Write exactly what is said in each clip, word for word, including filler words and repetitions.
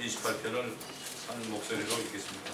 이십팔 편을 한 목소리로 읽겠습니다.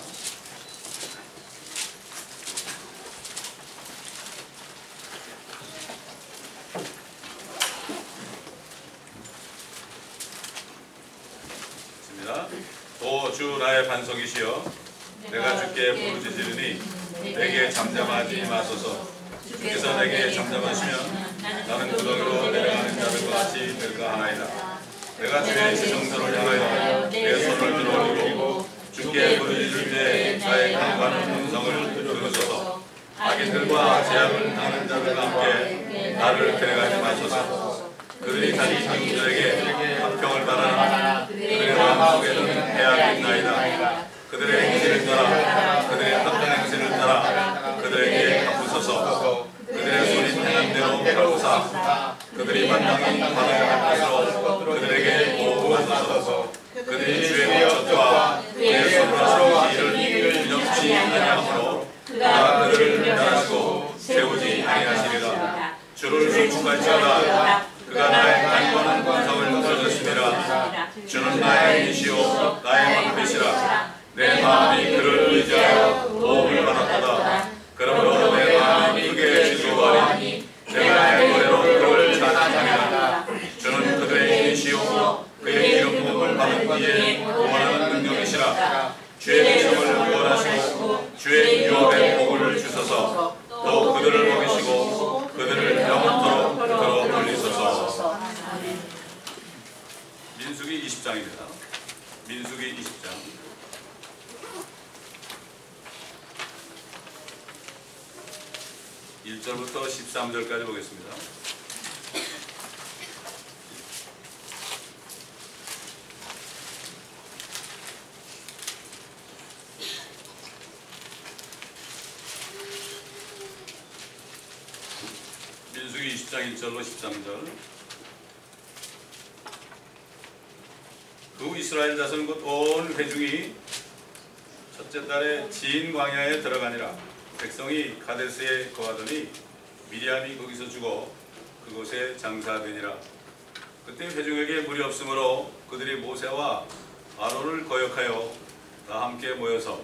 오 주 나의 반석이시여, 내가 주께 부르짖으리니 내게 잠잠하지 마소서. 주께서 내게 잠잠하시면 나는 구덩이로 내려가는 자들과 같이 될까 하나이다. 내가 주의 지성소를 향하여 내 손을 들어 올리고 주께 부르짖을 때 나의 강건한 음성을 들으소서. 악인들과 제약을 당하는 자들과 함께 나를 데려가지 마소서. 그들이 자기 장인들에게 합평을 바라나 그들의 마음속에는 해악이 있나이다. 그들의 행실을 따라 그들의 합당 행실을 따라 그들에게 갚으소서. 그들의 손이 행한 대로 갚으사 그들이 마땅히 받아야 할 것으로 그들에게 보호하소서. 그들이 주의 법과 그의 손으로 하시는 일을 균형치 아니하므로 그가 그들을 멸하시고 세우지 아니하시리라. 주를 순축할지어다. 그가 나의 강건한 권성을 들어줬습니다. 주는 나의 이시오 나의 방패시라. 내 마음이 그를 의지하여 도움을 받았도다. 그러므로 내 마음이 크게 즐거워하니 내가 내 노래로 그를 찬양하리라. 주는 그들의 이시오 그의 이름 부름을 받은 뒤에 구원하는 능력이시라. 주의 백성을 구원하시고 주의 유업의 복을 주소서. 또 그들을 먹이시고 그들을 영원토록 들어 돌리소서. 민수기 이십 장입니다. 민수기 이십 장 일 절부터 십삼 절까지 보겠습니다. 민수기 이십 장 일 절로 십삼 절. 그 후 이스라엘 자손 곧 온 회중이 첫째 달에 진 광야에 들어가니라. 백성이 가데스에 거하더니 미리암이 거기서 죽어 그곳에 장사되니라. 그때 회중에게 물이 없으므로 그들이 모세와 아론을 거역하여 다 함께 모여서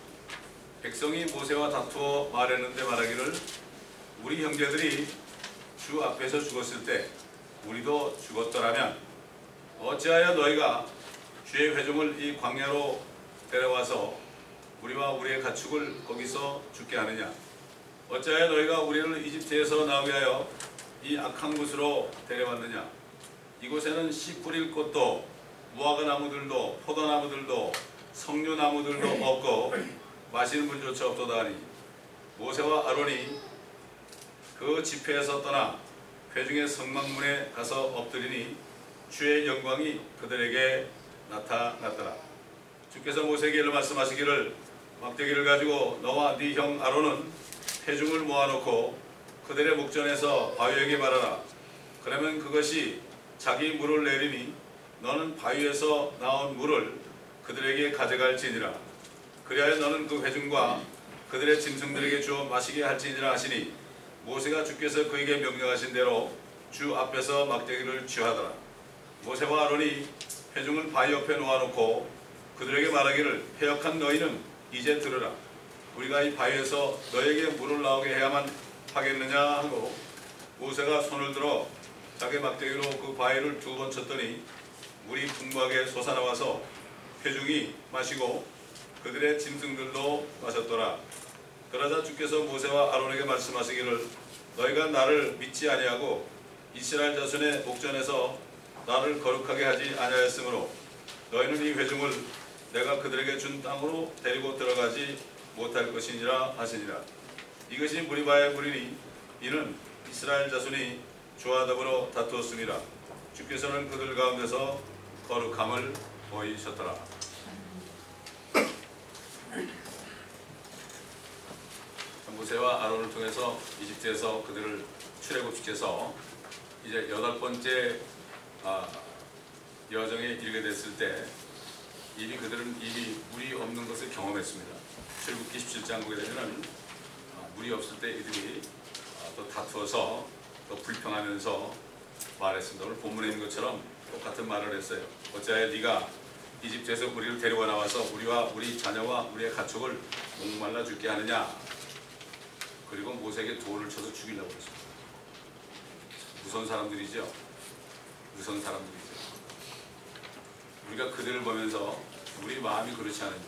백성이 모세와 다투어 말했는데 말하기를 우리 형제들이 주 앞에서 죽었을 때 우리도 죽었더라면 어찌하여 너희가 주의 회중을 이 광야로 데려와서 우리와 우리의 가축을 거기서 죽게 하느냐? 어찌하여 너희가 우리를 이집트에서 나오게 하여 이 악한 곳으로 데려왔느냐? 이곳에는 씨 뿌릴 곳도 무화과 나무들도 포도나무들도 석류나무들도 없고 마시는 물조차 없도다 하니 모세와 아론이 그 집회에서 떠나 회중의 성막문에 가서 엎드리니 주의 영광이 그들에게 나타났더라. 주께서 모세에게 이르 말씀하시기를 막대기를 가지고 너와 네 형 아론은 회중을 모아놓고 그들의 목전에서 바위에게 말하라. 그러면 그것이 자기 물을 내리니 너는 바위에서 나온 물을 그들에게 가져갈지니라. 그리하여 너는 그 회중과 그들의 짐승들에게 주어 마시게 할지니라 하시니 모세가 주께서 그에게 명령하신 대로 주 앞에서 막대기를 취하더라. 모세와 아론이 회중을 바위 옆에 놓아놓고 그들에게 말하기를 패역한 너희는 이제 들으라. 우리가 이 바위에서 너에게 물을 나오게 해야만 하겠느냐 하고 모세가 손을 들어 자기 막대기로 그 바위를 두 번 쳤더니 물이 풍부하게 솟아나와서 회중이 마시고 그들의 짐승들도 마셨더라. 그러자 주께서 모세와 아론에게 말씀하시기를 너희가 나를 믿지 아니하고 이스라엘 자손의 목전에서 나를 거룩하게 하지 아니하였으므로 너희는 이 회중을 내가 그들에게 준 땅으로 데리고 들어가지 못할 것이니라 하시니라. 이것이 무리바의 물이니 이는 이스라엘 자손이 주와 더불어 다투었습니다. 주께서는 그들 가운데서 거룩함을 보이셨더라. 모세와 아론을 통해서 이집트에서 그들을 출애굽시켜서 이제 여덟 번째 아, 여정에 이르게 됐을 때 이미 그들은 이미 물이 없는 것을 경험했습니다. 출애굽기 십칠 장 보게 되면 아, 물이 없을 때 이들이 아, 또 다투어서 또 불평하면서 말했습니다. 오늘 본문에 있는 것처럼 똑같은 말을 했어요. 어찌하여 네가 이집트에서 우리를 데려와 나와서 우리와 우리 자녀와 우리의 가축을 목말라 죽게 하느냐. 그리고 모세에게 돌을 쳐서 죽이려고 했습니다. 무서운 사람들이죠. 무서운 사람들이죠. 우리가 그들을 보면서 우리 마음이 그렇지 않은지.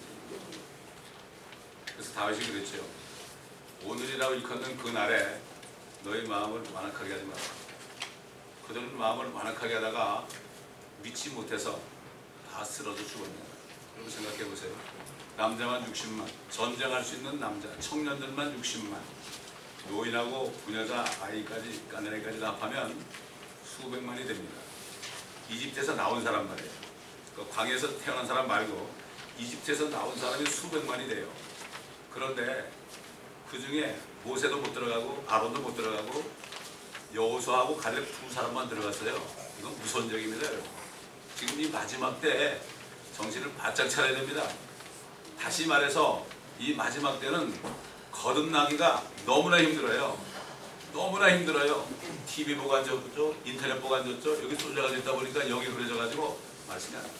그래서 다윗이 그랬죠. 오늘이라고 일컫는 그 날에 너희 마음을 완악하게 하지 마라. 그들은 마음을 완악하게 하다가 믿지 못해서 다 쓰러져 죽었냐. 그리고 생각해 보세요. 남자만 육십만, 전쟁할 수 있는 남자, 청년들만 육십만, 노인하고 부녀자, 아이까지, 까내리까지 다 합하면 수백만이 됩니다. 이집트에서 나온 사람 말이에요. 그 광야에서 태어난 사람 말고 이집트에서 나온 사람이 수백만이 돼요. 그런데 그 중에 모세도 못 들어가고 아론도 못 들어가고 여호수아하고 갈렙 두 사람만 들어갔어요. 이건 무선적입니다. 지금 이 마지막 때에 정신을 바짝 차려야 됩니다. 다시 말해서 이 마지막 때는 거듭나기가 너무나 힘들어요. 너무나 힘들어요. 티비 보고 앉았죠, 인터넷 보고 앉았죠. 여기 쏠려가 있다 보니까 여기 그려져가지고 말씀이 안 나요.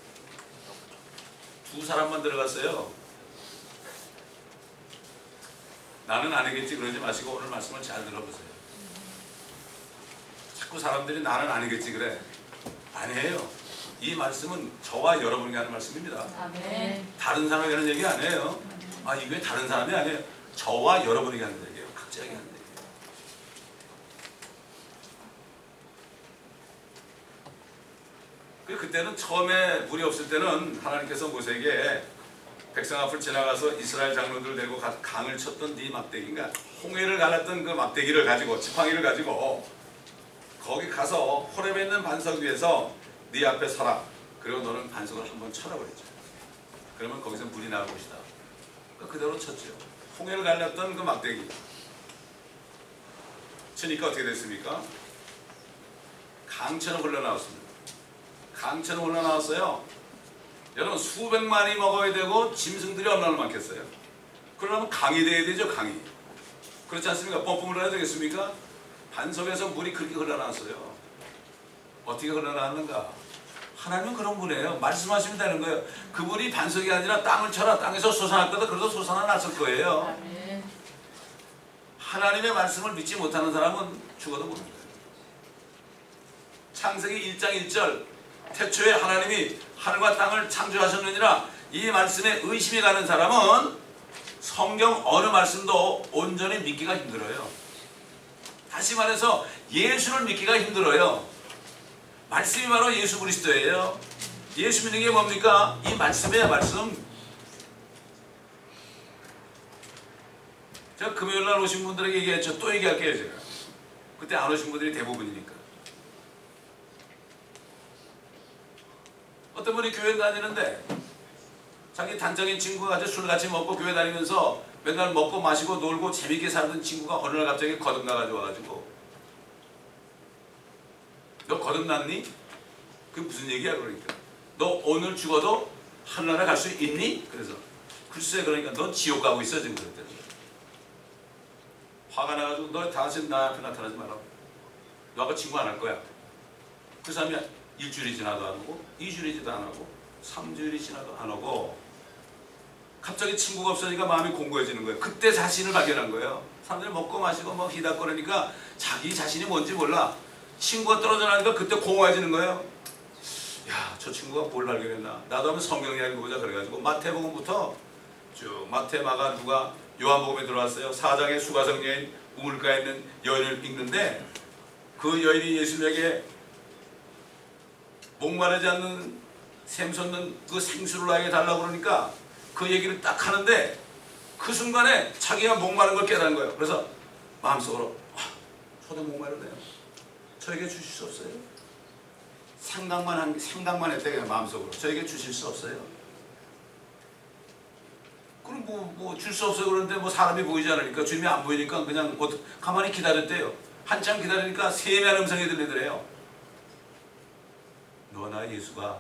두 사람만 들어갔어요. 나는 아니겠지 그러지 마시고 오늘 말씀을 잘 들어보세요. 자꾸 사람들이 나는 아니겠지 그래. 아니에요. 이 말씀은 저와 여러분에게 하는 말씀입니다. 아멘. 다른 사람에게 하는 얘기 아니에요. 아, 이게 다른 사람이 아니에요. 저와 여러분에게 하는 얘기예요. 각자에게 하는 얘기예요. 그때는 처음에 물이 없을 때는 하나님께서 모세에게 백성 앞을 지나가서 이스라엘 장로들을 데리고 강을 쳤던 네 막대기인가, 홍해를 갈랐던 그 막대기를 가지고, 지팡이를 가지고 거기 가서 호렙에 있는 반석 위에서 네 앞에 서라. 그리고 너는 반석을 한번 쳐라 그랬죠. 그러면 거기서 물이 나올 것이다. 그러니까 그대로 쳤죠. 홍해를 갈랐던 그 막대기 치니까 어떻게 됐습니까? 강처럼 흘러나왔습니다. 강처럼 흘러나왔어요. 여러분, 수백만이 먹어야 되고 짐승들이 얼마나 많겠어요? 그러려면 강이 돼야 되죠. 강이. 그렇지 않습니까? 펌프 흘러야 되겠습니까? 반석에서 물이 그렇게 흘러나왔어요. 어떻게 흘러나왔는가? 하나님은 그런 분이에요. 말씀하시면 되는 거예요. 그분이 반석이 아니라 땅을 쳐라. 땅에서 솟아날 거다. 그래도 솟아났을 거예요. 하나님의 말씀을 믿지 못하는 사람은 죽어도 못 믿어요. 창세기 일 장 일 절 태초에 하나님이 하늘과 땅을 창조하셨느니라, 이 말씀에 의심이 가는 사람은 성경 어느 말씀도 온전히 믿기가 힘들어요. 다시 말해서 예수를 믿기가 힘들어요. 말씀이 바로 예수 그리스도예요. 예수 믿는 게 뭡니까? 이 말씀이에요. 말씀. 제가 금요일날 오신 분들에게 얘기했죠. 또 얘기할게요. 제가 그때 안 오신 분들이 대부분이니까. 어떤 분이 교회 다니는데 자기 단적인 친구가 아주 술 같이 먹고 교회 다니면서 맨날 먹고 마시고 놀고 재밌게 살던 친구가 어느 날 갑자기 거듭나가지고 와가지고, 너 거듭났니? 그게 무슨 얘기야? 그러니까 너 오늘 죽어도 하늘나라 갈 수 있니? 그래서 글쎄, 그러니까 넌 지옥 가고 있어 지금. 그랬더니 화가 나가지고 너 다시 나 앞에 나타나지 마라. 너하고 친구 안 할 거야. 그 사람이 일주일이 지나도 안 오고, 이주일이 안 오고, 삼주일이 지나도 안 오고, 갑자기 친구가 없으니까 마음이 공고해지는 거예요. 그때 자신을 발견한 거예요. 사람들이 먹고 마시고 뭐 희닥거리니까 자기 자신이 뭔지 몰라. 친구가 떨어져 나니까 그때 공허해지는 거예요. 야, 저 친구가 뭘 발견했나? 나도 한번 성경 이야기 보자. 그래가지고 마태복음부터 쭉 마태, 마가, 누가, 요한복음에 들어왔어요. 사장의 수가성 여인, 우물가에 있는 여인을 읽는데 그 여인이 예수님에게 목마르지 않는 샘솟는 그 생수를 나에게 달라고 그러니까 그 얘기를 딱 하는데 그 순간에 자기가 목마른 걸 깨달은 거예요. 그래서 마음속으로, 아, 저도 목마르네요. 저에게 주실 수 없어요? 생각만 한, 생각만 했대. 그냥 마음속으로 저에게 주실 수 없어요? 그럼 뭐 뭐 줄 수 없어요. 그런데 뭐 사람이 보이지 않으니까, 주님이 안 보이니까 그냥 가만히 기다렸대요. 한참 기다리니까 세미한 음성이 들리더래요. 너나 예수가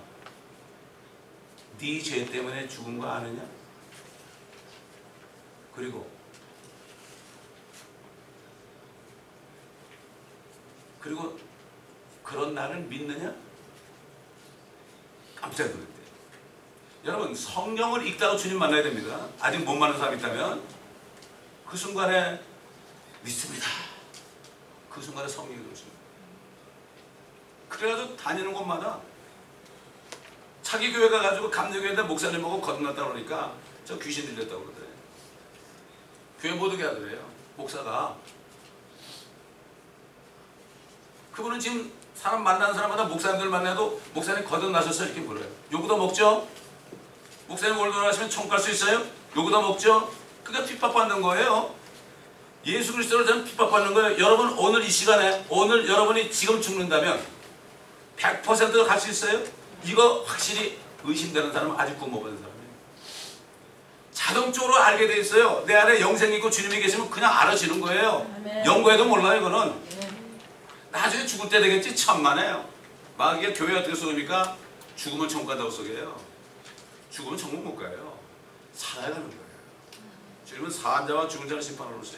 네 죄 때문에 죽은 거 아느냐? 그리고 그리고 그런 나를 믿느냐? 깜짝 놀랐대요. 여러분 성령을 읽다가 주님 만나야 됩니다. 아직 못 만난 사람이 있다면 그 순간에 믿습니다. 그 순간에 성령이 들어오십니다. 그래가지고 다니는 곳마다 자기 교회 가가지고 감리교회인데 목사님 보고 거듭났다 그러니까 저 귀신 들렸다고 그러더래요. 교회 못 오게 하더래요. 목사가. 그분은 지금 사람 만나는 사람마다 목사님들 만나도 목사님 거듭나셨어요? 이렇게 물어요. 요구도 먹죠? 목사님 오늘 돌아가시면 천국 갈 수 있어요? 요구도 먹죠? 그게 핍박받는 거예요. 예수 그리스도를 저는 핍박받는 거예요. 여러분 오늘 이 시간에 오늘 여러분이 지금 죽는다면 백 퍼센트 갈 수 있어요? 이거 확실히 의심되는 사람은 아직 구원 못 받은 사람이에요. 자동적으로 알게 돼 있어요. 내 안에 영생이 있고 주님이 계시면 그냥 알아지는 거예요. 연구해도 몰라요. 이거는 나중에 죽을 때 되겠지. 천만에요. 마귀가 교회 어떻게 속입니까? 죽으면 천국 간다고 속여요. 죽으면 천국 못 가요. 살아야 가는 거예요. 주님은 사한 자와 죽은 자를 심판하러 오세요.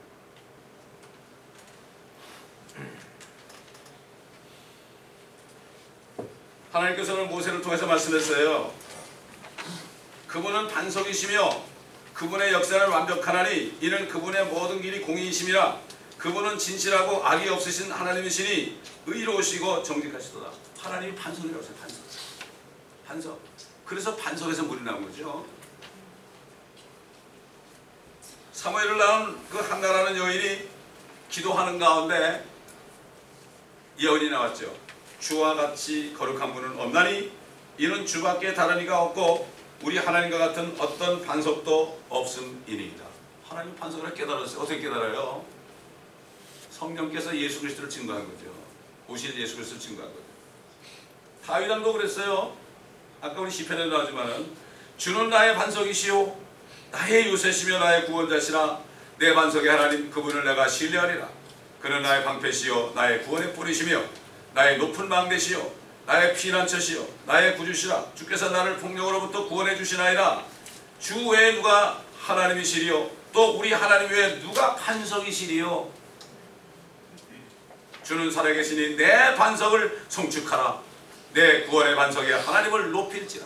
하나님께서는 모세를 통해서 말씀했어요. 그분은 반석이시며 그분의 역사는 완벽하나니 이는 그분의 모든 길이 공의이심이라. 그분은 진실하고 악이 없으신 하나님이시니 의로우시고 정직하시도다. 하나님이 반석이라고 했어요. 반석. 반석. 그래서 반석에서 물이 나온 거죠. 사무엘을 낳은 그 한나라는 여인이 기도하는 가운데 예언이 나왔죠. 주와 같이 거룩한 분은 없나니 이는 주밖에 다른 이가 없고 우리 하나님과 같은 어떤 반석도 없음이니이다. 하나님 반석을 깨달았어요. 어떻게 깨달아요? 성령께서 예수 그리스도를 증거한 거죠. 오실 예수 그리스도를 증거한 거죠. 다윗 왕도 그랬어요. 아까 우리 시편에 나오지만은 주는 나의 반석이시오 나의 요새시며 나의 구원자시라. 내 반석의 하나님 그분을 내가 신뢰하리라. 그는 나의 방패시요 나의 구원의 뿌리시며 나의 높은 망대시요 나의 피난처시요 나의 구주시라. 주께서 나를 폭력으로부터 구원해 주시나이다. 주 외에 누가 하나님이시리요 또 우리 하나님 외에 누가 반석이시리요. 주는 살아계시니 내 반석을 송축하라. 내 구원의 반석에 하나님을 높일지라.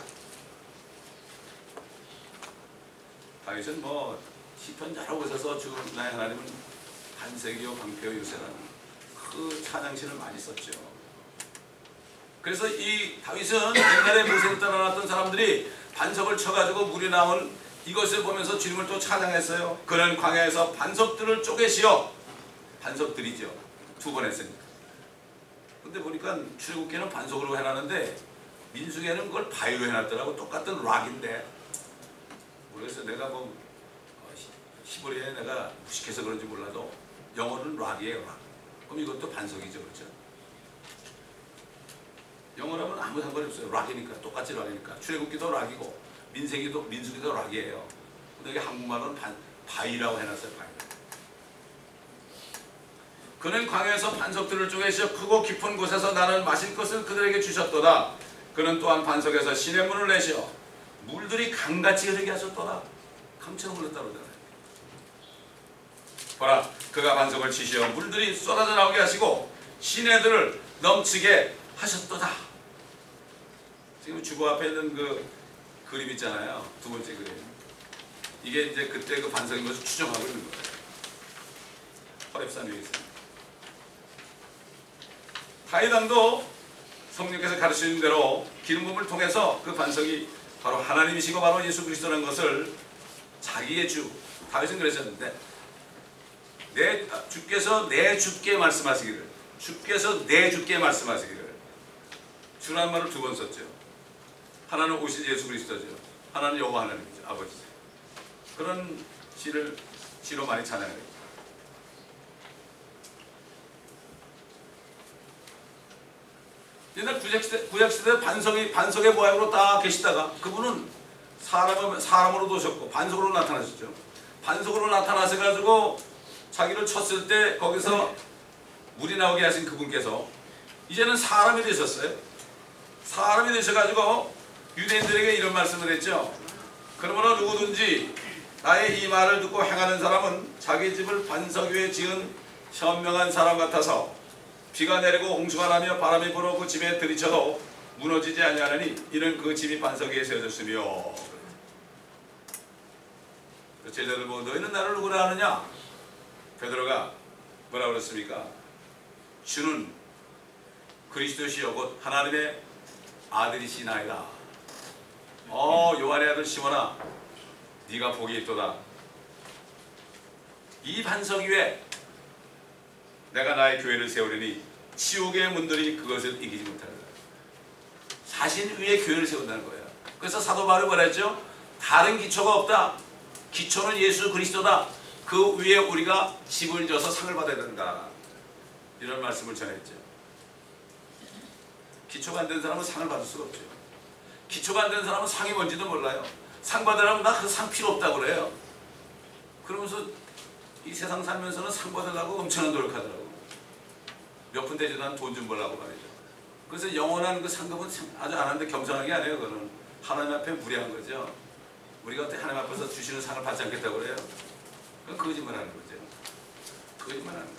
다윗은 뭐 시편 여러 곳에서 주 나의 하나님은 반석이요 방패요 요새라는 그 찬양시를 많이 썼죠. 그래서 이 다윗은 옛날에 모세를 따라왔던 사람들이 반석을 쳐가지고 물이 나온 이것을 보면서 주님을 또 찬양했어요. 그는 광야에서 반석들을 쪼개시어. 반석들이죠. 두 번 했으니까. 근데 보니까 출애굽기는 반석으로 해놨는데 민수기에는 그걸 바위로 해놨더라고. 똑같은 락인데 모르겠어요. 내가 뭐 히브리어에 내가 무식해서 그런지 몰라도 영어는 락이에요. 락. 그럼 이것도 반석이죠. 그렇죠? 영어라면 아무 상관이 없어요. 락이니까. 똑같이 락이니까. 출애굽기도 락이고 민세기도 민수기도 락이에요. 근데 여기 한국말은 반, 바위라고 해놨어요. 바위. 그는 광야에서 반석들을 쪼개시어 크고 깊은 곳에서 나는 마실 것을 그들에게 주셨도다. 그는 또한 반석에서 시냇물을 내시어 물들이 강같이 흐르게 하셨도다. 강처럼 흘렀다고 그러잖아요. 보라, 그가 반석을 치시어 물들이 쏟아져 나오게 하시고 시내들을 넘치게 하셨도다. 지금 주보 앞에 있는 그 그림 있잖아요. 두 번째 그림. 이게 이제 그때 그 반석인 것을 추정하고 있는 거예요. 호렙산 위에 있습니다. 다윗 왕도 성령께서 가르치는 대로 기름 부음을 통해서 그 반석이 바로 하나님이시고 바로 예수 그리스도라는 것을 자기의 주, 다윗은 그러셨는데 내 주께서 내 주께 말씀하시기를, 주께서 내 주께 말씀하시기를. 주라는 말을 두 번 썼죠. 하나는 오실 예수 그리스도죠. 하나는 여호와 하나님이죠. 아버지죠. 그런 시를 시로 많이 찬양해요. 옛날 구약시대, 구약시대 반석이, 반석의 모양으로 딱 계시다가 그분은 사람, 사람으로 도셨고 반석으로 나타나셨죠. 반석으로 나타나셔가지고 자기를 쳤을 때 거기서 물이 나오게 하신 그분께서 이제는 사람이 되셨어요. 사람이 되셔가지고 유대인들에게 이런 말씀을 했죠. 그러므로 누구든지 나의 이 말을 듣고 행하는 사람은 자기 집을 반석 위에 지은 현명한 사람 같아서 비가 내리고 홍수가 나며 바람이 불어 그 집에 들이쳐도 무너지지 아니하나니 이는 그 집이 반석 위에 세워졌으며. 제자들 보고 너희는 나를 누구라 하느냐? 베드로가 뭐라 그랬습니까? 주는 그리스도시요 곧 하나님의 아들이시나이다. 어 요한의 아들 시몬아, 네가 복이 있도다. 이 반석 위에 내가 나의 교회를 세우리니 지옥의 문들이 그것을 이기지 못하리라. 자신 위에 교회를 세운다는 거예요. 그래서 사도 바울이 뭐라 했죠? 다른 기초가 없다. 기초는 예수 그리스도다. 그 위에 우리가 집을 져서 상을 받아야 된다. 이런 말씀을 전했죠. 기초가 안 된 사람은 상을 받을 수가 없죠. 기초가 안 된 사람은 상이 뭔지도 몰라요. 상 받으려면 나 그 상 필요 없다고 그래요. 그러면서 이 세상 살면서는 상 받으려고 엄청난 노력하더라고. 몇 푼 되지도 않은 돈 좀 벌라고 말이죠. 그래서 영원한 그 상급은 아주 안 하는데 겸손한 게 아니에요. 그거는 하나님 앞에 무례한 거죠. 우리가 어떻게 하나님 앞에서 주시는 상을 받지 않겠다고 그래요? 그건 거짓말 하는 거죠. 거짓말 하는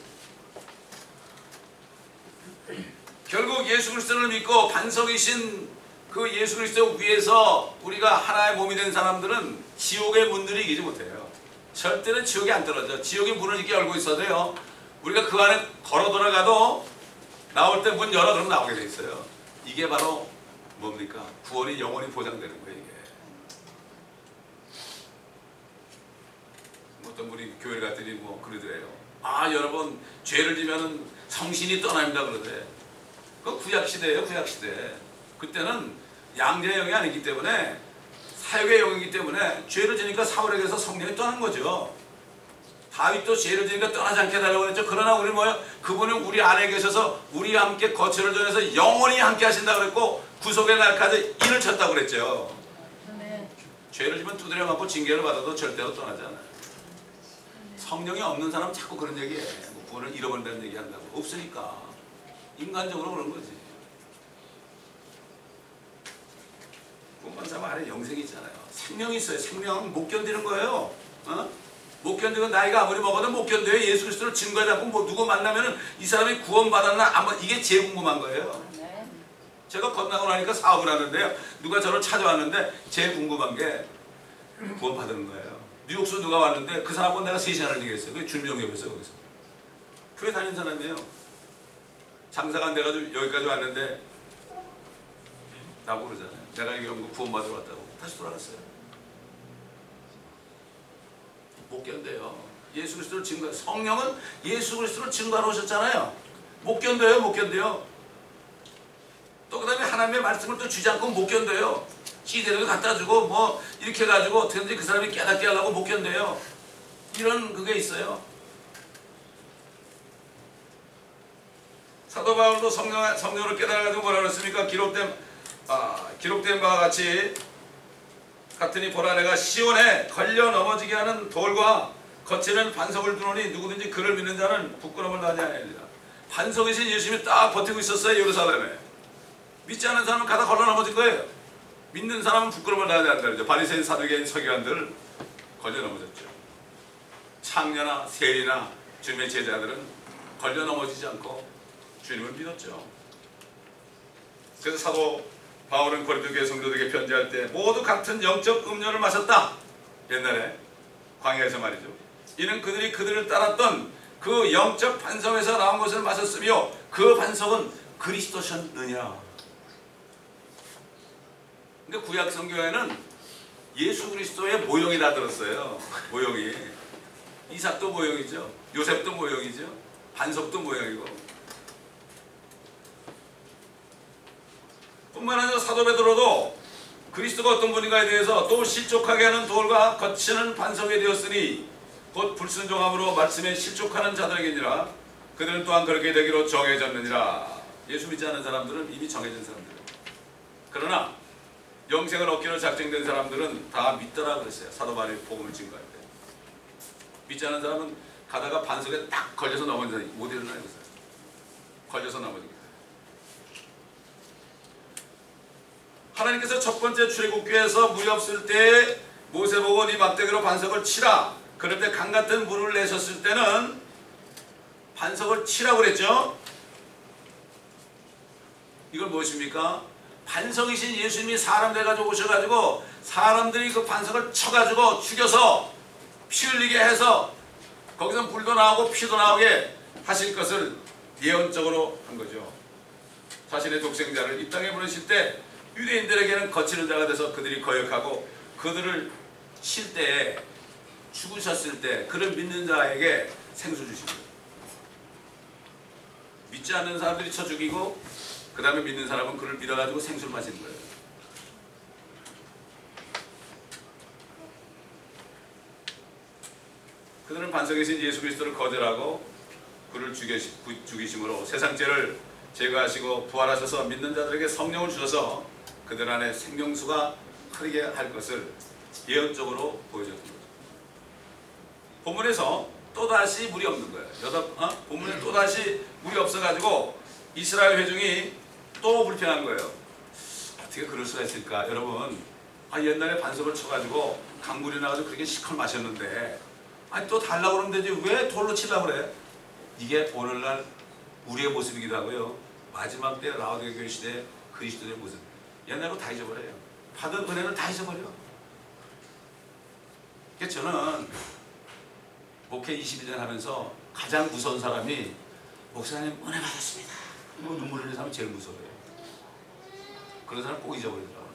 거죠. 결국 예수 그리스도를 믿고 반석이신 그 예수 그리스도 위에서 우리가 하나의 몸이 된 사람들은 지옥의 문들이 이기지 못해요. 절대로 지옥이 안 떨어져. 지옥이 문을 이렇게 열고 있어도요, 우리가 그 안에 걸어 들어가도 나올 때 문 열어 그러면 나오게 돼 있어요. 이게 바로 뭡니까? 구원이 영원히 보장되는 거예요. 이게 어떤 분이 교회를 갔더니 뭐 그러더래요. 아 여러분 죄를 지면은 성신이 떠납니다 그러더래. 그 구약시대예요. 구약시대. 그때는 양자의 영이 아니기 때문에 사역의 영이기 때문에 죄를 지니까 사울에게서 성령이 떠난 거죠. 다윗도 죄를 지니까 떠나지 않게 해달라고 그랬죠. 그러나 우리 뭐예요? 그분은 우리 안에 계셔서 우리와 함께 거처를 정해서 영원히 함께 하신다고 그랬고 구속의 날까지 인을 쳤다고 그랬죠. 네. 죄를 지면 두드려 맞고 징계를 받아도 절대로 떠나지 않아요. 성령이 없는 사람은 자꾸 그런 얘기해. 뭐 구원을 잃어버린다는 얘기 한다고. 없으니까. 인간적으로 그런 거지. 구원받은 사람 안에 영생이 있잖아요. 생명이 있어요. 생명은 못 견디는 거예요. 어? 못 견디고 나이가 아무리 먹어도 못 견뎌요. 예수 그리스도를 증거해 잡고 뭐 누구 만나면은 이 사람이 구원받았나 아마 이게 제일 궁금한 거예요. 네. 제가 건너고 나니까 사업을 하는데요. 누가 저를 찾아왔는데 제일 궁금한 게 구원받은 거예요. 뉴욕에서 누가 왔는데 그 사람하고 내가 세 시간을 얘기했어요. 그게 준명협에서 거기서. 교회 다니는 사람이에요. 장사가 안 돼가지고 여기까지 왔는데 나보고 그러잖아요. 내가 이런 거 구원받으러 왔다고. 다시 돌아갔어요. 못 견뎌요. 예수 그리스도를 증거, 성령은 예수 그리스도를 증거하러 오셨잖아요. 못 견뎌요. 못 견뎌요. 또 그 다음에 하나님의 말씀을 또 주지 않고 못 견뎌요. 시대를 갖다 주고 뭐 이렇게 해가지고 어떻게든지 그 사람이 깨닫게 하려고 못 견뎌요. 이런 그게 있어요. 사도 바울도 성령, 성령을 깨달아가지고 뭐라 그랬습니까? 기록된, 아, 기록된 바와 같이 같으니 보라 내가 시온에 걸려 넘어지게 하는 돌과 거칠은 반석을 두노니 누구든지 그를 믿는 자는 부끄러움을 나지 아니하리라. 반석이신 예수님이 딱 버티고 있었어요. 예루살렘에. 믿지 않는 사람은 가다 걸려 넘어진 거예요. 믿는 사람은 부끄러움을 나지 않는다. 바리새인 사두개인 서기관들 걸려 넘어졌죠. 창녀나 세리나 주님의 제자들은 걸려 넘어지지 않고 주님을 믿었죠. 그래서 사도 바울은 고린도 교회 성도들에게 편지할 때 모두 같은 영적 음료를 마셨다. 옛날에 광야에서 말이죠. 이는 그들이 그들을 따랐던 그 영적 반석에서 나온 것을 마셨으며 그 반석은 그리스도셨느냐. 근데 구약 성경에는 예수 그리스도의 모형이 다 들었어요. 모형이. 이삭도 모형이죠. 요셉도 모형이죠. 반석도 모형이고. 뿐만 아니라 사도 베드로도 그리스도가 어떤 분인가에 대해서 또 실족하게 하는 돌과 거치는 반석이 되었으니 곧 불순종함으로 말씀에 실족하는 자들에게니라. 그들은 또한 그렇게 되기로 정해졌느니라. 예수 믿지 않는 사람들은 이미 정해진 사람들. 그러나 영생을 얻기로 작정된 사람들은 다 믿더라 그랬어요. 사도 바울이 복음을 증거할 때. 믿지 않는 사람은 가다가 반석에 딱 걸려서 넘어져서 못 일어나요. 걸려서 넘어지게. 하나님께서 첫 번째 출애굽기에서 물이 없을 때 모세 보고 네 막대기로 반석을 치라. 그럴 때 강 같은 물을 내셨을 때는 반석을 치라고 그랬죠. 이건 무엇입니까? 반석이신 예수님이 사람 돼가지고 오셔가지고 사람들이 그 반석을 쳐가지고 죽여서 피 흘리게 해서 거기서 불도 나오고 피도 나오게 하실 것을 예언적으로 한 거죠. 자신의 독생자를 이 땅에 보내실 때 유대인들에게는 거치는 자가 돼서 그들이 거역하고 그들을 칠 때에 죽으셨을 때 그를 믿는 자에게 생수 주시고 믿지 않는 사람들이 쳐 죽이고 그 다음에 믿는 사람은 그를 믿어가지고 생수를 마시는 거예요. 그들은 반석이신 예수 그리스도를 거절하고 그를 죽이시, 죽이심으로 세상 죄를 제거하시고 부활하셔서 믿는 자들에게 성령을 주셔서 그들 안에 생명수가 흐르게 할 것을 예언적으로 보여줬던 거죠. 본문에서 또다시 물이 없는 거예요. 여덟, 어? 본문에 또다시 물이 없어가지고 이스라엘 회중이 또 불평한 거예요. 어떻게 그럴 수가 있을까? 여러분, 아, 옛날에 반석을 쳐가지고 강물이 나가지고 그렇게 시커 마셨는데 아니 또 달라고 그러면 되지 왜 돌로 치려고 그래? 이게 오늘날 우리의 모습이기도 하고요. 마지막 때 라오디게 교회 시대 그리스도의 모습. 옛날로 다 잊어버려요. 받은 은혜는 다 잊어버려. 그러니까 저는 목회 이십일 년 하면서 가장 무서운 사람이 목사님 은혜 받았습니다. 뭐 눈물 흘리는 사람이 제일 무서워요. 그런 사람 꼭 잊어버리더라고요.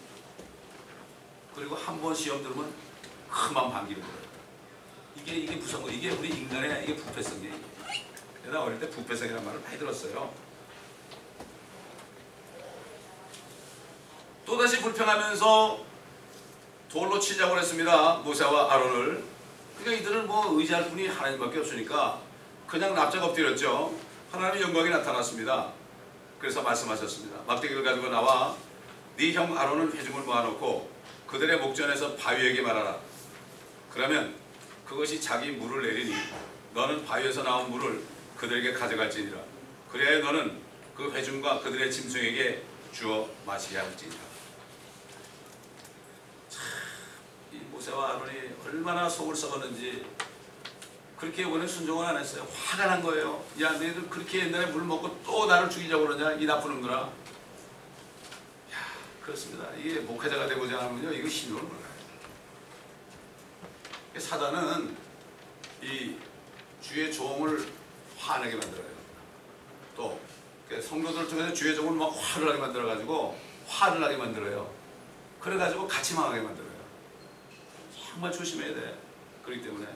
그리고 한 번 시험 들으면 그만 반기는 거예요. 이게 이게 무서운 거. 이게 우리 인간의 이게 부패성이에요. 내가 어릴 때 부패성이라는 말을 많이 들었어요. 또다시 불평하면서 돌로 치자고 했습니다. 모세와 아론을. 그러니까 이들은 뭐 의지할 분이 하나님밖에 없으니까 그냥 납작 엎드렸죠. 하나님의 영광이 나타났습니다. 그래서 말씀하셨습니다. 막대기를 가지고 나와 네 형 아론은 회중을 모아놓고 그들의 목전에서 바위에게 말하라. 그러면 그것이 자기 물을 내리니 너는 바위에서 나온 물을 그들에게 가져갈지니라. 그래야 너는 그 회중과 그들의 짐승에게 주어 마시게 할지니라. 참, 이 모세와 아론이 얼마나 속을 썩었는지. 그렇게 이번에 순종을 안 했어요. 화가 난 거예요. 야, 너희들 그렇게 옛날에 물 먹고 또 나를 죽이려고 그러냐? 이 나쁜 놈들아. 야, 그렇습니다. 이게 목회자가 되고자 하면요, 이거 신용을 몰라요. 사단은 이 주의 종을 화나게 만들어요. 또 성도들을 통해서 주의 종을 막 화를 나게 만들어가지고 화를 나게 만들어요. 그래가지고 같이 망하게 만들어요. 정말 조심해야 돼. 그렇기 때문에.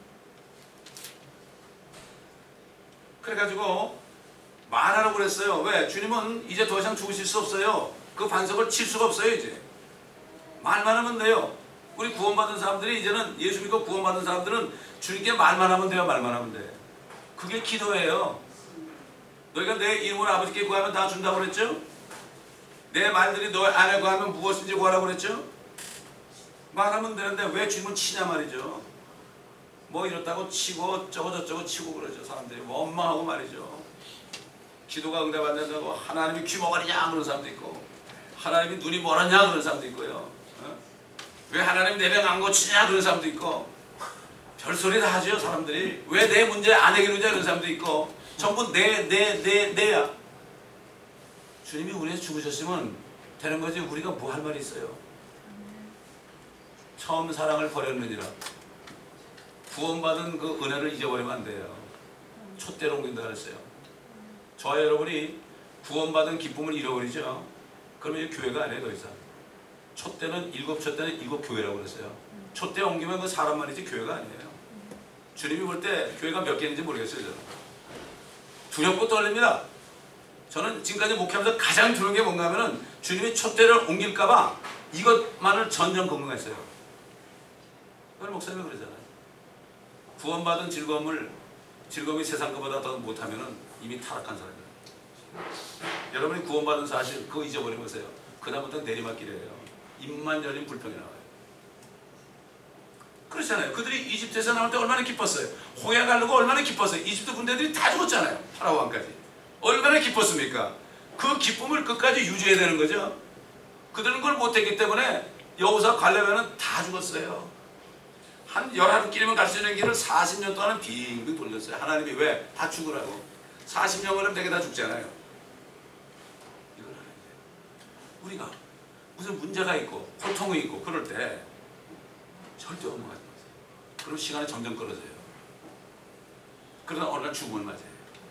그래가지고 말하라고 그랬어요. 왜? 주님은 이제 더 이상 죽으실 수 없어요. 그 반석을 칠 수가 없어요. 이제 말만 하면 돼요. 우리 구원받은 사람들이 이제는 예수 믿고 구원받은 사람들은 주님께 말만 하면 돼요. 말만 하면 돼. 그게 기도예요. 너희가 내 이름으로 아버지께 구하면 다 준다고 그랬죠? 내 말들이 너 안에 구하면 무엇인지 구하라고 그랬죠? 말하면 되는데 왜 주님은 치냐 말이죠. 뭐 이렇다고 치고 저거 저쩌고 치고 그러죠. 사람들이 원망하고 말이죠. 기도가 응답 안 된다고 하나님이 귀머거리냐 그런 사람도 있고 하나님이 눈이 멀었냐 그런 사람도 있고요. 어? 왜 하나님 내 병 안 고치냐 그런 사람도 있고 별소리 다 하죠. 사람들이 왜 내 문제 안 해결하냐 그런 사람도 있고 전부 내 내 내 내야. 주님이 우리에서 죽으셨으면 되는 거지 우리가 뭐 할 말이 있어요. 처음 사랑을 버렸느니라. 구원받은 그 은혜를 잊어버리면 안 돼요. 촛대로 옮긴다 그랬어요. 저와 여러분이 구원받은 기쁨을 잃어버리죠. 그러면 이제 교회가 아니에요. 더 이상. 촛대는 일곱 촛대는 일곱 교회라고 그랬어요. 촛대 옮기면 그 사람만이지 교회가 아니에요. 주님이 볼 때 교회가 몇 개인지 모르겠어요. 저는. 두렵고 떨립니다. 저는 지금까지 목회하면서 가장 두려운 게 뭔가 하면은 주님이 촛대를 옮길까봐 이것만을 전전 걱정했어요. 그걸 목사님이 그러잖아요. 구원받은 즐거움을 즐거움이 세상 것보다 더 못하면은 이미 타락한 사람이에요. 여러분이 구원받은 사실 그거 잊어버리면서요. 그다음부터 내리막길이에요. 입만 열린 불평이 나와요. 그렇잖아요. 그들이 이집트에서 나올 때 얼마나 기뻤어요. 홍해 가려고 얼마나 기뻤어요. 이집트 군대들이 다 죽었잖아요. 파라오 왕까지. 얼마나 기뻤습니까? 그 기쁨을 끝까지 유지해야 되는 거죠. 그들은 그걸 못했기 때문에 여호사 가려면은 다 죽었어요. 한 열한 길이면 갈 수 있는 길을 사십 년 동안은 빙빙 돌렸어요. 하나님이 왜? 다 죽으라고. 사십 년 걸리면 되게 다 죽잖아요. 이걸 하는 거예요. 우리가 무슨 문제가 있고 고통이 있고 그럴 때 절대 원망하지 마세요. 그럼 시간이 점점 끌어져요. 그러다 어느 날 죽음을 맞아요.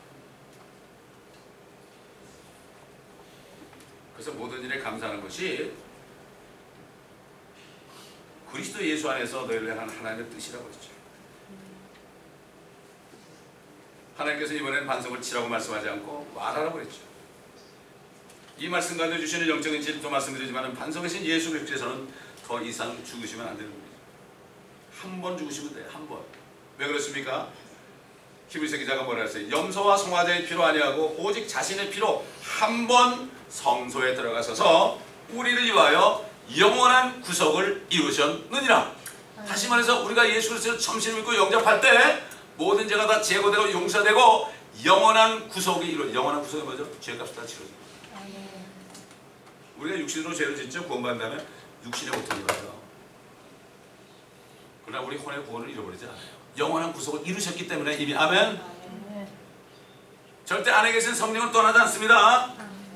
그래서 모든 일에 감사하는 것이 그리스도 예수 안에서 너희를 향한 하나님의 뜻이라고 했죠. 하나님께서 이번에는 반석을 치라고 말씀하지 않고 말하라고 했죠. 이 말씀 가운데 주시는 영적인 진리도 말씀드리지만 반석이신 예수 그리스도께서는 더 이상 죽으시면 안 되는 겁니다. 한 번 죽으시면 돼요. 한 번. 왜 그렇습니까? 히브리서 기자가 뭐라 했어요? 염소와 송아지의 피로 아니하고 오직 자신의 피로 한 번 성소에 들어가셔서 우리를 위하여 영원한 구속을 이루셨느니라. 다시 말해서 우리가 예수 그리스도를 참신을 믿고 영접할 때 모든 죄가 다 제거되고 용서되고 영원한 구속이 이루. 영원한 구속이 뭐죠? 죄값이 다 치러집니다. 우리가 육신으로 죄를 짓죠. 구원받는다면 육신의 고통이 와요. 그러나 우리 혼의 구원을 잃어버리지 않아요. 영원한 구속을 이루셨기 때문에 이미 아멘. 절대 안에 계신 성령은 떠나지 않습니다.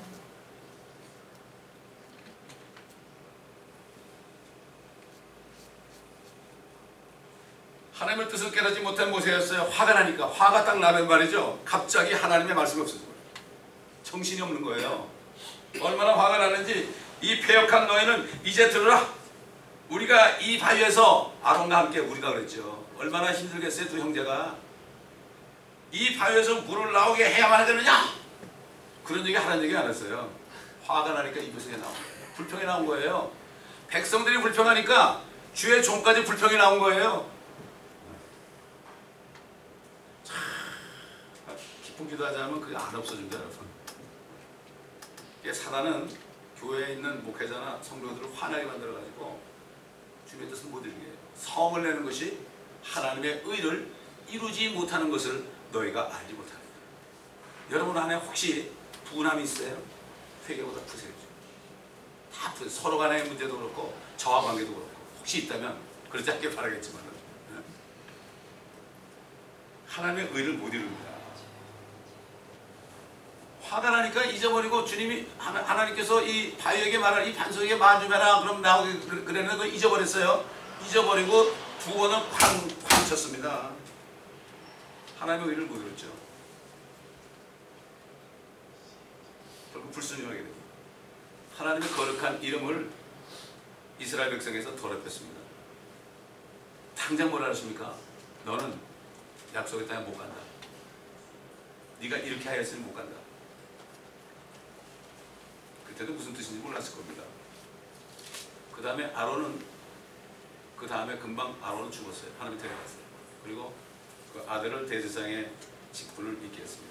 하나님의 뜻을 깨닫지 못한 모세였어요. 화가 나니까. 화가 딱 나면 말이죠. 갑자기 하나님의 말씀이 없어져요. 정신이 없는 거예요. 얼마나 화가 나는지 이 패역한 너희는 이제 들으라. 우리가 이 바위에서 아론과 함께 우리가 그랬죠. 얼마나 힘들겠어요. 두 형제가. 이 바위에서 물을 나오게 해야만 하겠느냐. 그런 얘기 하는 얘기 안 했어요. 화가 나니까 이것이 나온 거예요. 불평이 나온 거예요. 백성들이 불평하니까 주의 종까지 불평이 나온 거예요. 기쁜 기도하자면 그게 안 없어진다 여러분. 사단은 교회에 있는 목회자나 성도들을 화나게 만들어가지고 주님의 뜻을 못 이루게 해요. 성을 내는 것이 하나님의 의를 이루지 못하는 것을 너희가 알지 못하는 거예요. 여러분 안에 혹시 분함이 있어요? 회개보다 푸세요. 다 푸세요. 서로 간의 문제도 그렇고 저와 관계도 그렇고 혹시 있다면 그러지 않길 바라겠지만 하나님의 의를 못 이룹니다. 화가 나니까 잊어버리고 주님이 하나님께서 이 바위에게 말할 이 반석에게 마주해라 그럼 나오게 그랬는데 그 잊어버렸어요. 잊어버리고 두 번은 쾅, 쾅 쳤습니다. 하나님의 의를 못 이뤘죠. 결국 불순종하게 됩니다. 하나님의 거룩한 이름을 이스라엘 백성에서 더럽혔습니다. 당장 뭐라 하십니까? 너는 약속의 땅에 못 간다. 네가 이렇게 하였으니 못 간다. 그때도 무슨 뜻인지 몰랐을 겁니다. 그 다음에 아론은 그 다음에 금방 아론은 죽었어요. 하나님이 데려갔어요. 그리고 그 아들을 대제사장의 직분을 맡게 했습니다.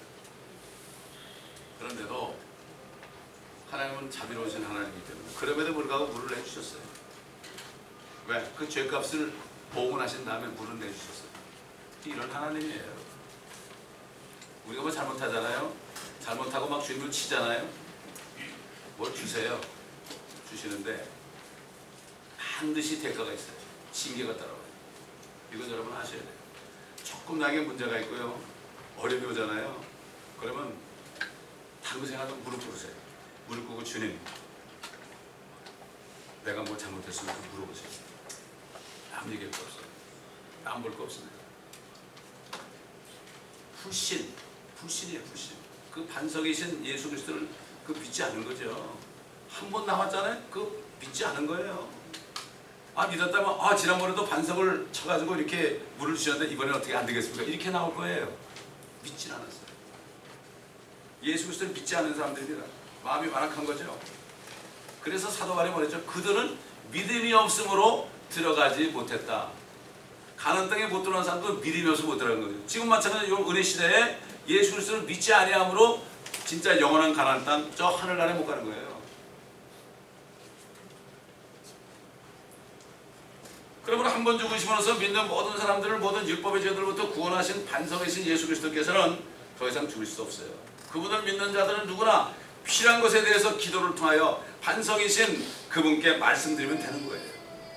그런데도 하나님은 자비로우신 하나님이기 때문에 그럼에도 불구하고 물을 내주셨어요. 왜? 그 죄값을 봉헌하신 다음에 물을 내주셨어요. 이런 하나님이에요. 우리가 뭐 잘못하잖아요. 잘못하고 막 주님을 치잖아요. 뭘 주세요. 주시는데 반드시 대가가 있어요. 징계가 따라와요. 이건 여러분 아셔야 돼요. 조금나게 문제가 있고요. 어려움이 오잖아요. 그러면 당구 생각하면 무릎 꿇으세요. 무릎 꿇고 주님 내가 뭐 잘못했으면 물어보세요. 아무 얘기할 거 없어요. 안 볼 거 없습니다. 불신, 불신이에요. 불신. 그 반석이신 예수 그리스도를 그 믿지 않는 거죠. 한 번 나왔잖아요. 그 믿지 않은 거예요. 아 믿었다면 아 지난번에도 반석을 쳐가지고 이렇게 물을 주셨는데 이번엔 어떻게 안 되겠습니까? 이렇게 나올 거예요. 믿지 않았어요. 예수 그리스도를 믿지 않는 사람들입니다. 마음이 완악한 거죠. 그래서 사도 바울이 말했죠. 그들은 믿음이 없으므로 들어가지 못했다. 가나안 땅에 못 들어간 사람도 믿음이 없어서 못 들어간 거예요. 지금 마찬가지로 은혜 시대에 예수 그리스도를 믿지 아니함으로 진짜 영원한 가나안 땅 저 하늘나라에 못 가는 거예요. 그러므로 한 번 죽으심으로써 믿는 모든 사람들을 모든 율법의 죄들로부터 구원하신 반석이신 예수 그리스도께서는 더 이상 죽을 수 없어요. 그분을 믿는 자들은 누구나 필요한 것에 대해서 기도를 통하여 반석이신 그분께 말씀드리면 되는 거예요.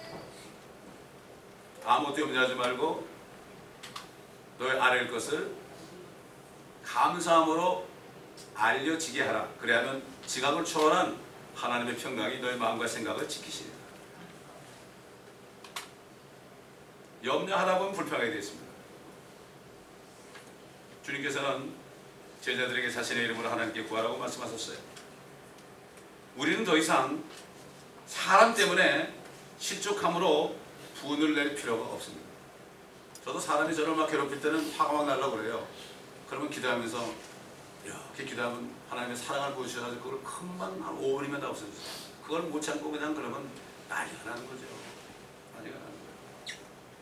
아무것도 염려하지 말고 너의 아랠 것을 감사함으로 알려지게 하라. 그래야면 지각을 초월한 하나님의 평강이 너의 마음과 생각을 지키시리라. 염려하다 보면 불평하게 되어 있습니다. 주님께서는 제자들에게 자신의 이름으로 하나님께 구하라고 말씀하셨어요. 우리는 더 이상 사람 때문에 실족함으로 분을 낼 필요가 없습니다. 저도 사람이 저를 막 괴롭힐 때는 화가 막 날라고 그래요. 그러면 기도하면서 이렇게 기도하면 하나님의 사랑을 보여주셔서 그걸 금방 한 오 분이면 다 없어졌어요. 그걸 못 참고 그냥 그러면 난리가 나는 거죠. 난리가 나는 거예요.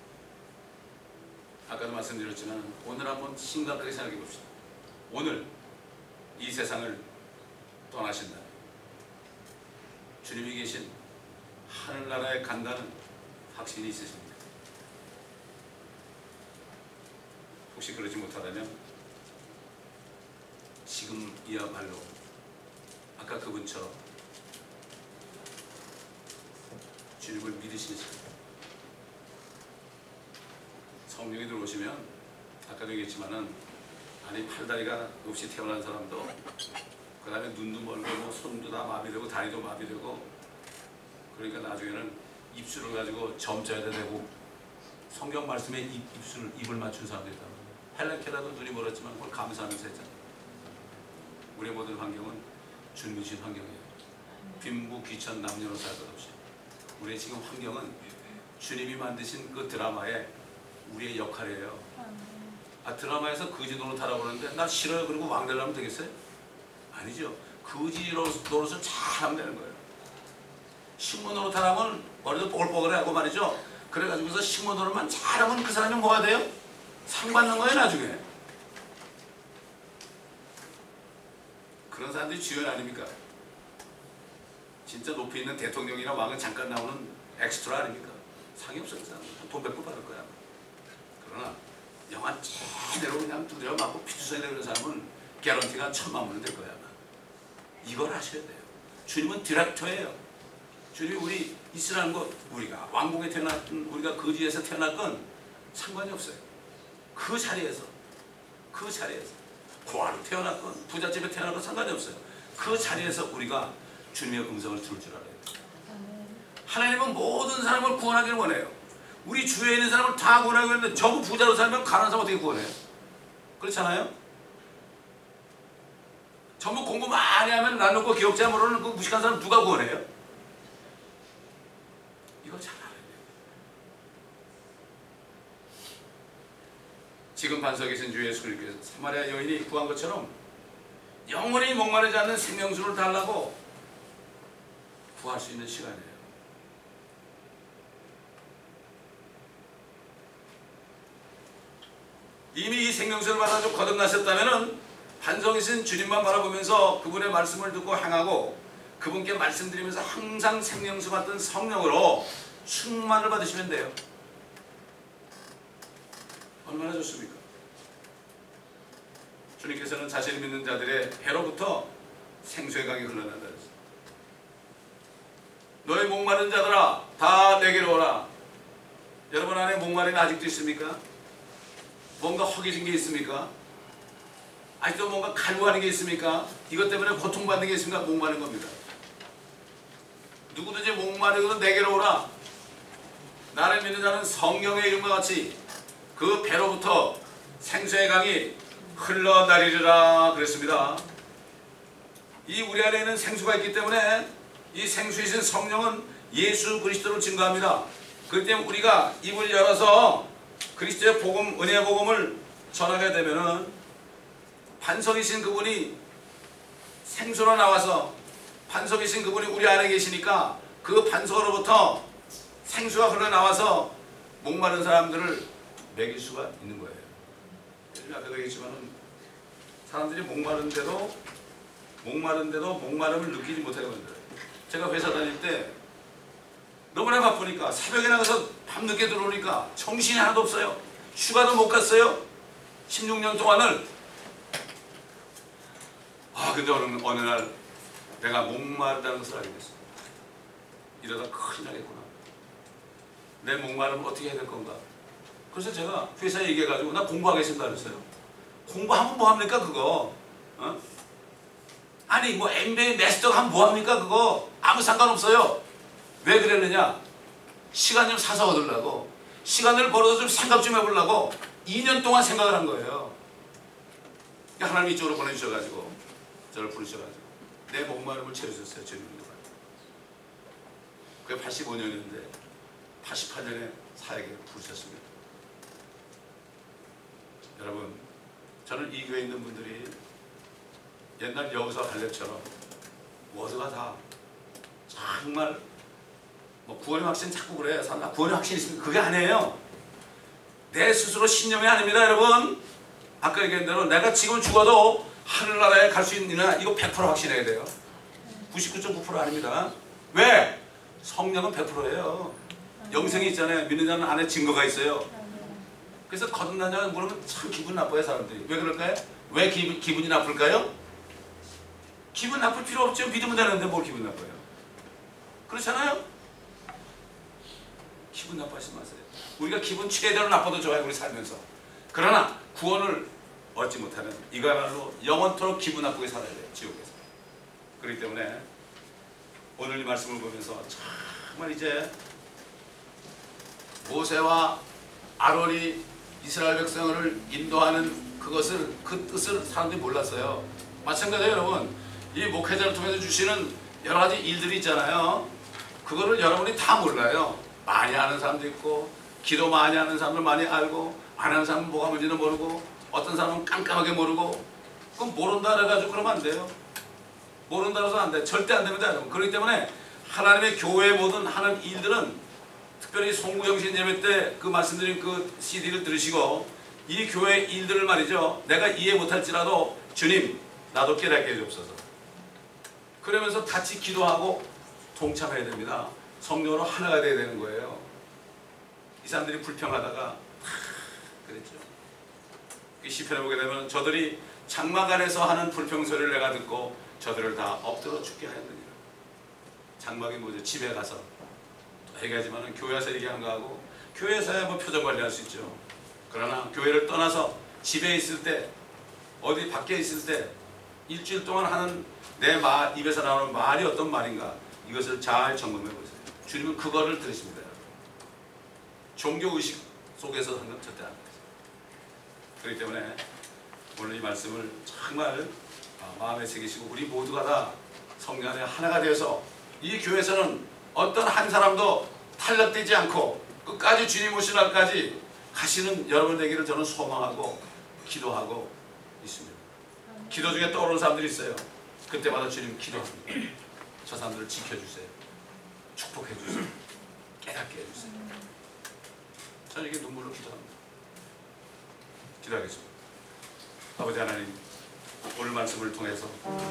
아까도 말씀드렸지만 오늘 한번 심각하게 생각해 봅시다. 오늘 이 세상을 떠나신다. 주님이 계신 하늘나라에 간다는 확신이 있으십니까? 혹시 그러지 못하다면 지금이야말로 아까 그분처럼 주님을 믿으시는 시간, 성령이 들어오시면 아까도 얘기했지만은 아니 팔다리가 없이 태어난 사람도 그 다음에 눈도 멀고 뭐 손도 다 마비되고 다리도 마비되고 그러니까 나중에는 입술을 가지고 점자에다 대고 성경 말씀에 입, 입술, 입을 맞춘 사람도 있다. 헬렌 켈러도 눈이 멀었지만 그걸 감사하면서 했잖아요. 우리의 모든 환경은 주님이 주신 환경이에요. 빈부 귀천 남녀노소 할 것 없이 우리의 지금 환경은 주님이 만드신 그 드라마에 우리의 역할이에요. 아, 드라마에서 거지 노릇하라고 그러는데 나 싫어요. 그리고 왕 되려면 되겠어요? 아니죠. 거지 노릇을 잘하면 되는 거예요. 식모 노릇하라면 머리도 뽀글뽀글하고 말이죠. 그래가지고서 식모 노릇만 잘하면 그 사람이 뭐가 돼요? 상 받는 거예요 나중에. 그런 사람들이 주연 아닙니까? 진짜 높이 있는 대통령이나 왕은 잠깐 나오는 엑스트라 아닙니까? 상이 없어요. 그 사람은 돈 백 번 받을 거야. 그러나 영화 제대로 그냥 두드려 맞고 피투성이 되는 사람은 개런티가 천만 원은 될 거야. 아마. 이걸 아셔야 돼요. 주님은 디렉터예요. 주님이 우리 있으라는 것, 우리가 왕궁에 태어났든 우리가 거지에서 태어났건 상관이 없어요. 그 자리에서 그 자리에서 고아로 태어났건 부잣집에 태어났건 상관이 없어요. 그 자리에서 우리가 주님의 음성을 들을 줄 알아요. 하나님은 모든 사람을 구원하기를 원해요. 우리 주위에 있는 사람을 다 구원하고 있는데 전부 부자로 살면 가난한 사람 어떻게 구원해요? 그렇잖아요? 전부 공부 많이 하면 나누고 기억자 모르는 그 무식한 사람 누가 구원해요? 이거 잘 알아야 돼요. 지금 반석에 계신 주 예수 그리스도께서 사마리아 여인이 구한 것처럼 영원히 목마르지 않는 생명수를 달라고 구할 수 있는 시간이에요. 이미 이 생명수를 받아서 거듭나셨다면 반석이신 주님만 바라보면서 그분의 말씀을 듣고 행하고 그분께 말씀드리면서 항상 생명수 받던 성령으로 충만을 받으시면 돼요. 얼마나 좋습니까? 주님께서는 자신을 믿는 자들의 배로부터 생수의 강이 흘러난다 그랬어요. 너희 목마른 자들아 다 내게로 오라. 여러분 안에 목마름이 아직도 있습니까? 뭔가 허기진 게 있습니까? 아직도 뭔가 갈구하는 게 있습니까? 이것 때문에 고통받는 게 있습니까? 목마른 겁니다. 누구든지 목마르거든 내게로 오라. 나를 믿는 자는 성령의 이름과 같이 그 배로부터 생수의 강이 흘러나리리라 그랬습니다. 이 우리 안에 있는 생수가 있기 때문에 이 생수이신 성령은 예수 그리스도를 증거합니다. 그렇기 때문에 우리가 입을 열어서 그리스도의 복음, 은혜의 복음을 전하게 되면은 반석이신 그분이 생수로 나와서 반석이신 그분이 우리 안에 계시니까 그 반석으로부터 생수가 흘러나와서 목마른 사람들을 먹일 수가 있는 거예요. 아까도 얘기했지만은 사람들이 목마른데도 목마른데도 목마름을 느끼지 못하게 만들어요. 제가 회사 다닐 때 너무나 바쁘니까 새벽에 나가서 밤늦게 들어오니까 정신이 하나도 없어요. 휴가도 못 갔어요. 십육 년 동안을. 아 근데 어느, 어느 날 내가 목마르다는 것을 알게 됐어. 이러다 큰일 나겠구나. 내 목마름을 어떻게 해야 될 건가. 그래서 제가 회사에 얘기해가지고 나 공부하겠습니다 그랬어요. 공부하면 뭐합니까 그거. 어? 아니 뭐 엠비에이 마스터 하면 뭐합니까? 그거 아무 상관없어요. 왜 그랬느냐? 시간 좀 사서 얻으려고, 시간을 벌어서 좀 생각 좀 해보려고 이 년 동안 생각을 한 거예요. 하나님 이쪽으로 보내주셔가지고 저를 부르셔가지고 내 목마름을 채워주셨어요. 주님이. 그게 팔십오 년인데 팔십팔 년에 사역에 부르셨습니다. 여러분, 저는 이 교회에 있는 분들이 옛날 여호수아 갈렙처럼 모두가 다 정말 뭐 구원의 확신 자꾸 그래. 나 구원의 확신이 있으면 그게 아니에요. 내 스스로 신념이 아닙니다. 여러분, 아까 얘기한 대로 내가 지금 죽어도 하늘나라에 갈 수 있느냐, 이거 백 퍼센트 확신해야 돼요. 구십구 점 구 퍼센트 아닙니다. 왜? 성령은 백 퍼센트예요. 영생이 있잖아요. 믿는 자는 안에 증거가 있어요. 그래서 거듭나냐고 물으면 참 기분 나빠요, 사람들이. 왜 그럴까요? 왜 기, 기분이 나쁠까요? 기분 나쁠 필요 없죠. 믿으면 되는데 뭘 기분 나빠요? 그렇잖아요? 기분 나빠하지 마세요. 우리가 기분 최대로 나빠도 좋아요, 우리 살면서. 그러나 구원을 얻지 못하면 이거야말로 영원토록 기분 나쁘게 살아야 돼요, 지옥에서. 그렇기 때문에 오늘 이 말씀을 보면서 정말 이제 모세와 아론이 이스라엘 백성을 인도하는 그것을, 그 뜻을 사람들이 몰랐어요. 마찬가지예요, 여러분. 이 목회자를 통해서 주시는 여러 가지 일들이 있잖아요. 그거를 여러분이 다 몰라요. 많이 아는 사람도 있고, 기도 많이 하는 사람들 많이 알고, 안 하는 사람은 뭐가 뭔지는 모르고, 어떤 사람은 깜깜하게 모르고. 그럼 모른다 해가지고 그러면 안 돼요. 모른다고 해서 안 돼. 절대 안 됩니다, 여러분. 그렇기 때문에 하나님의 교회에 모든 하는 일들은, 특별히 송구영신 예배 때 그 말씀드린 그 씨디를 들으시고 이 교회 일들을 말이죠, 내가 이해 못할지라도 주님 나도 깨닫게 해주옵소서. 그러면서 같이 기도하고 동참해야 됩니다. 성령으로 하나가 돼야 되는 거예요. 이 사람들이 불평하다가 그랬죠. 시편에 보게 되면 저들이 장막 안에서 하는 불평소리를 내가 듣고 저들을 다 엎드려 죽게 하였느니라. 장막이 뭐죠? 집에 가서 얘기하지만 교회에서 얘기하는 거하고, 교회에서야 뭐 표정 관리할 수 있죠. 그러나 교회를 떠나서 집에 있을 때, 어디 밖에 있을 때 일주일 동안 하는 내 말, 입에서 나오는 말이 어떤 말인가, 이것을 잘 점검해 보세요. 주님은 그거를 들으십니다. 종교의식 속에서 하는 건 절대 안 돼요. 그렇기 때문에 오늘 이 말씀을 정말 마음에 새기시고 우리 모두가 다 성령 안에 하나가 되어서 이 교회에서는 어떤 한 사람도 탈락되지 않고 끝까지 주님 오실 날까지 가시는 여러분 되기를 저는 소망하고 기도하고 있습니다. 기도 중에 떠오르는 사람들이 있어요. 그때마다 주님 기도합니다. 저 사람들을 지켜주세요. 축복해주세요. 깨닫게 해주세요. 저는 이게 눈물로 기도합니다. 기도하겠습니다. 아버지 하나님, 오늘 말씀을 통해서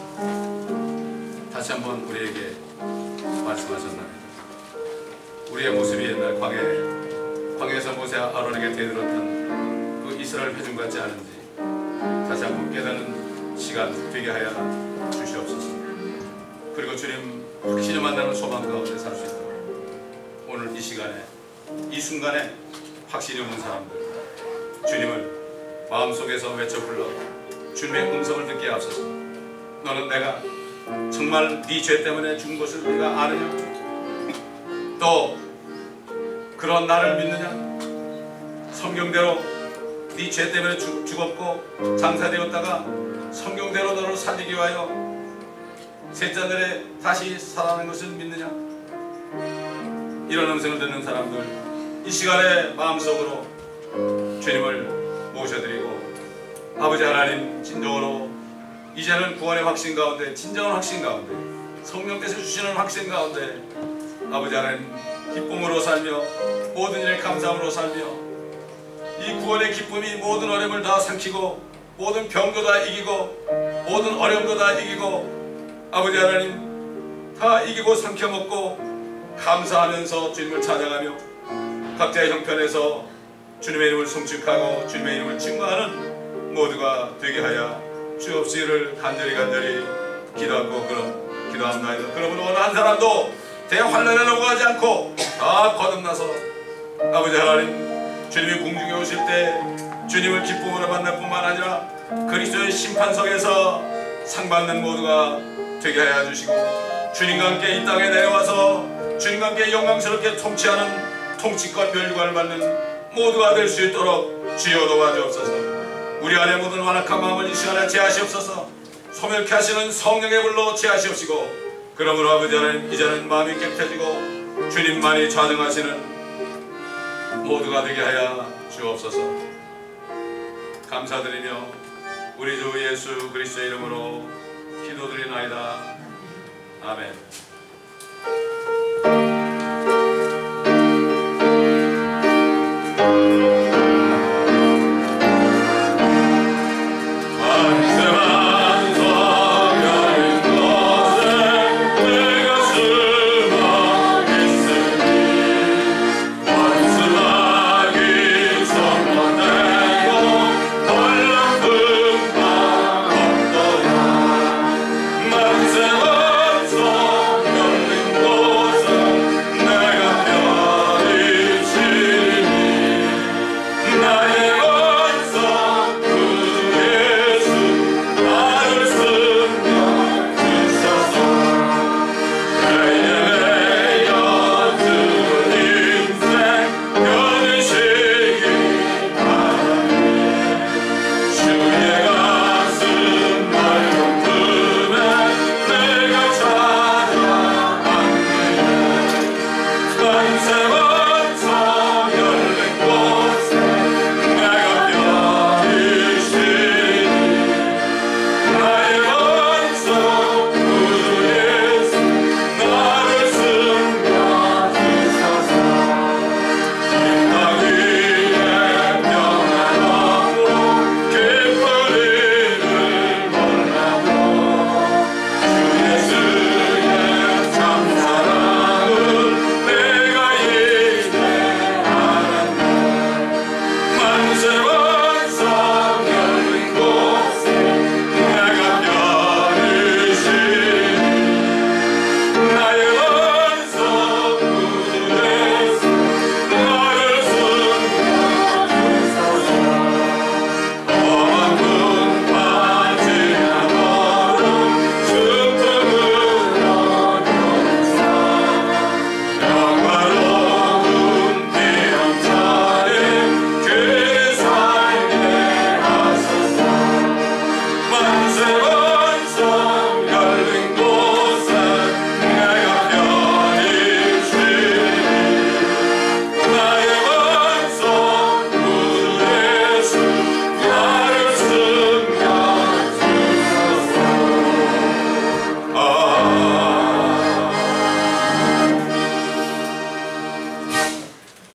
다시 한번 우리에게 말씀하셨나이다. 우리의 모습이 옛날 광해, 광해에서 모세와 아론에게 대들었던 그 이스라엘 회중 같지 않은지 다시 한번 깨닫는 시간 되게 하여 주시옵소서. 그리고 주님 확신을 만나는 소망 가운데 살 수 있도록 오늘 이 시간에, 이 순간에 확신이 없는 사람들, 주님을 마음속에서 외쳐 불러 주님의 음성을 듣게 하소서. 너는 내가 정말 네 죄 때문에 죽은 것을 네가 아느냐? 또 그런 나를 믿느냐? 성경대로 네 죄 때문에 죽, 죽었고 장사되었다가 성경대로 너를 살리기 위하여 셋째 날에 다시 살아나는 것을 믿느냐? 이런 음성을 듣는 사람들, 이 시간에 마음속으로 주님을 모셔드리고 아버지 하나님, 진정으로 이제는 구원의 확신 가운데, 진정한 확신 가운데, 성령께서 주시는 확신 가운데 아버지 하나님 기쁨으로 살며 모든 일에 감사함으로 살며 이 구원의 기쁨이 모든 어려움을 다 삼키고 모든 병도 다 이기고 모든 어려움도 다 이기고 아버지 하나님 다 이기고 삼켜먹고 감사하면서 주님을 찬양하며 각자의 형편에서 주님의 이름을 송축하고 주님의 이름을 증거하는 모두가 되게 하여 주옵시기를 간절히 간절히 기도하고 그럼 기도합니다. 그러므로 어느 한 사람도 대환란에 넘어가지 않고 다 거듭나서 아버지 하나님 주님이 공중에 오실 때 주님을 기쁨으로 만날 뿐만 아니라 그리스도의 심판석에서 상 받는 모두가 되게 하여 주시고 주님과 함께 이 땅에 내려와서 주님과 함께 영광스럽게 통치하는 통치권 면류관을 받는 모두가 될 수 있도록 주여 도와주옵소서. 우리 안에 모든 완악한 마음을 이 시간에 제하시옵소서. 소멸케 하시는 성령의 불로 제하시옵시고 그러므로 아버지 하나님 이제는 마음이 깨끗해지고 주님만이 좌정하시는 모두가 되게 하여 주옵소서. 감사드리며 우리 주 예수 그리스도의 이름으로 기도드리나이다. 아멘.